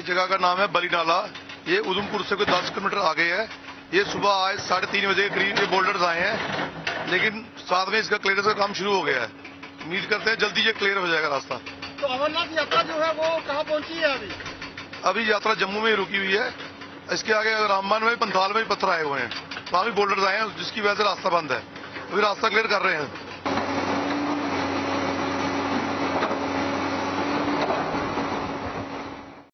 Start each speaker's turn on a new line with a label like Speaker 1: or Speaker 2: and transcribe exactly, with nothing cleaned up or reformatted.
Speaker 1: जगह का नाम है बली नाला। ये उधमपुर से कोई दस किलोमीटर आगे है। ये सुबह आज साढ़े तीन बजे के करीब ये बोल्डर्स आए हैं, लेकिन साथ में इसका क्लियरेंस का काम शुरू हो गया है। उम्मीद करते हैं जल्दी ये क्लियर हो जाएगा रास्ता।
Speaker 2: तो अमरनाथ यात्रा जो है वो कहाँ पहुंची है अभी?
Speaker 1: अभी यात्रा जम्मू में ही रुकी हुई है। इसके आगे रामबन में पंथाल में पत्थर आए हुए हैं, वहाँ भी बोल्डर्स आए हैं, जिसकी वजह से रास्ता बंद है। अभी रास्ता क्लियर कर रहे हैं।